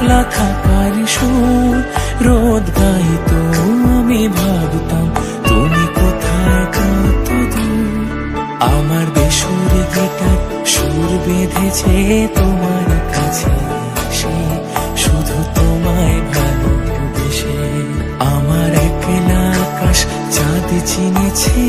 একলা থাকার সুর রোদ গাইতো আমি ভাবতাম তুমি কোথায় কত দূর। আমার বেসুর গিটার সুর বেঁধেছে তোমার কাছে এসে, শুধু তোমায় ভালোবেসে। আমার একলা আকাশ চাঁদ চিনেছে